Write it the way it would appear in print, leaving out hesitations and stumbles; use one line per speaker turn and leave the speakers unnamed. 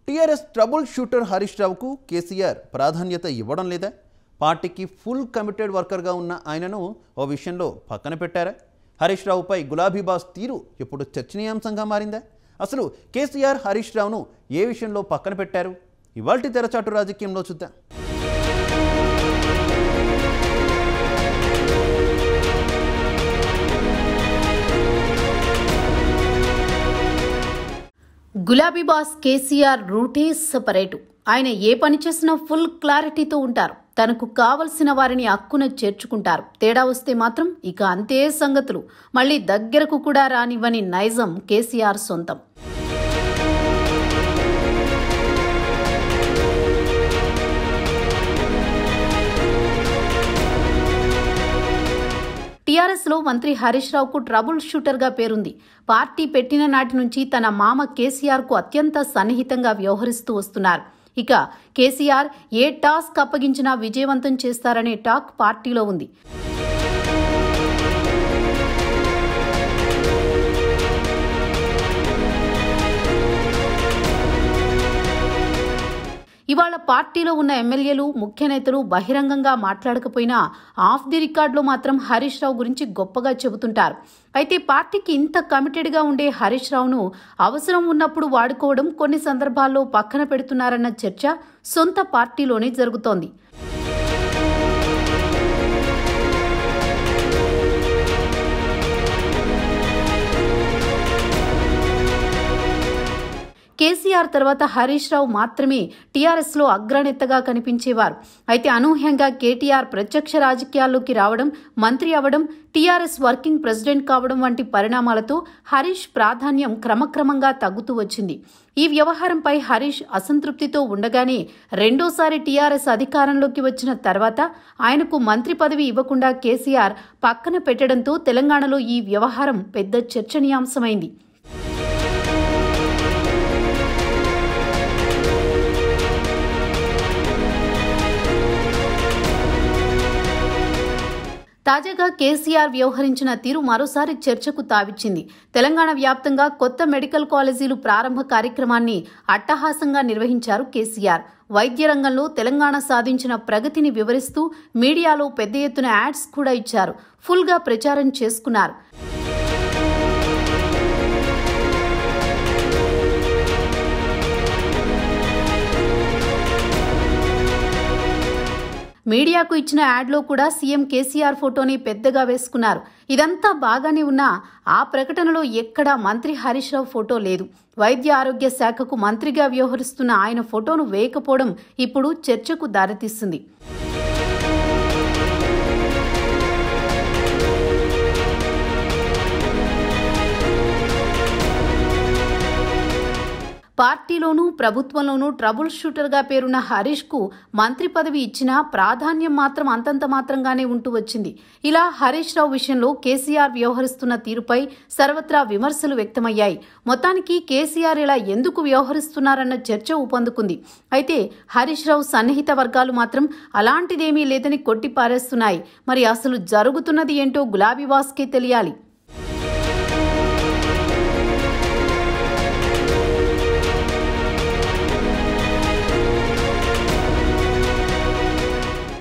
TRS trouble shooter Harish రావుకు కేసీఆర్ ప్రాధాన్యత ఇవ్వడం లేదా? పార్టీకి ఫుల్ కమిటెడ్ వర్కర్గా ఉన్న ఆయనను ఓ విషయంలో పక్కన పెట్టారా? హరీష్ రావుపై గులాబీ బాస్ తీరు ఇప్పుడు చర్చనీయాంశంగా మారిందా? అసలు కేసీఆర్ హరీష్ రావును ఏ విషయంలో పక్కన పెట్టారు? ఇవాల్టి తెరచాటు రాజకీయంలో చూద్దాం.
గులాబీ బాస్ కేసీఆర్ రూటే సెపరేటు. ఆయన ఏ పని చేసినా ఫుల్ క్లారిటీతో ఉంటారు. తనకు కావలసిన వారిని హక్కున చేర్చుకుంటారు. తేడా వస్తే మాత్రం ఇక అంతే సంగతులు. మళ్లీ దగ్గరకు కూడా రానివ్వని నైజం కేసీఆర్ సొంతం. టీఆర్ఎస్ లో మంత్రి హరీష్ రావుకు ట్రబుల్ షూటర్ గా పేరుంది. పార్టీ పెట్టిన నాటి నుంచి తన మామ కేసీఆర్ కు అత్యంత సన్నిహితంగా వ్యవహరిస్తూ వస్తున్నారు. ఇక కేసీఆర్ ఏ టాస్క్ అప్పగించినా విజయవంతం చేస్తారనే టాక్ పార్టీలో ఉంది. ఇవాళ పార్టీలో ఉన్న ఎమ్మెల్యేలు, ముఖ్య నేతలు బహిరంగంగా మాట్లాడకపోయినా ఆఫ్ ది రికార్డులో మాత్రం హరీష్ రావు గురించి గొప్పగా చెబుతుంటారు. అయితే పార్టీకి ఇంత కమిటెడ్గా ఉండే హరీష్ రావును అవసరం ఉన్నప్పుడు వాడుకోవడం, కొన్ని సందర్భాల్లో పక్కన పెడుతున్నారన్న చర్చ సొంత పార్టీలోనే జరుగుతోంది. కేసీఆర్ తర్వాత హరీష్ రావు మాత్రమే టీఆర్ఎస్ లో అగ్రనేతగా కనిపించేవారు. అయితే అనూహ్యంగా కేటీఆర్ ప్రత్యక్ష రాజకీయాల్లోకి రావడం, మంత్రి అవడం, టీఆర్ఎస్ వర్కింగ్ ప్రెసిడెంట్ కావడం వంటి పరిణామాలతో హరీష్ ప్రాధాన్యం క్రమక్రమంగా తగ్గుతూ వచ్చింది. ఈ వ్యవహారంపై హరీష్ అసంతృప్తితో ఉండగానే రెండోసారి టీఆర్ఎస్ అధికారంలోకి వచ్చిన తర్వాత ఆయనకు మంత్రి పదవి ఇవ్వకుండా కేసీఆర్ పక్కన పెట్టడంతో తెలంగాణలో ఈ వ్యవహారం పెద్ద చర్చనీయాంశమైంది. తాజాగా కేసీఆర్ వ్యవహరించిన తీరు మరోసారి చర్చకు తావిచ్చింది. తెలంగాణ వ్యాప్తంగా కొత్త మెడికల్ కాలేజీలు ప్రారంభ కార్యక్రమాన్ని అట్టహాసంగా నిర్వహించారు కేసీఆర్. వైద్య రంగంలో తెలంగాణ సాధించిన ప్రగతిని వివరిస్తూ మీడియాలో పెద్ద ఎత్తున యాడ్స్ కూడా ఇచ్చారు. ఫుల్గా ప్రచారం చేసుకున్నారు. మీడియాకు ఇచ్చిన యాడ్లో కూడా సీఎం కేసీఆర్ ఫోటోని పెద్దగా వేసుకున్నారు. ఇదంతా బాగానే ఉన్నా ఆ ప్రకటనలో ఎక్కడా మంత్రి హరీష్ రావు ఫోటో లేదు. వైద్య ఆరోగ్య శాఖకు మంత్రిగా వ్యవహరిస్తున్న ఆయన ఫోటోను వేయకపోవడం ఇప్పుడు చర్చకు దారితీస్తుంది. పార్టీలోనూ ప్రభుత్వంలోనూ ట్రబుల్ షూటర్గా పేరున్న హరీష్ కు మంత్రి పదవి ఇచ్చినా ప్రాధాన్యం మాత్రం అంతంత మాత్రంగానే ఉంటూ వచ్చింది. ఇలా హరీష్ రావు విషయంలో కేసీఆర్ వ్యవహరిస్తున్న తీరుపై సర్వత్రా విమర్శలు వ్యక్తమయ్యాయి. మొత్తానికి కేసీఆర్ ఇలా ఎందుకు వ్యవహరిస్తున్నారన్న చర్చ ఊపందుకుంది. అయితే హరీష్ రావు సన్నిహిత వర్గాలు మాత్రం అలాంటిదేమీ లేదని కొట్టిపారేస్తున్నాయి. మరి అసలు జరుగుతున్నది ఏంటో గులాబీ బాస్కే తెలియాలి.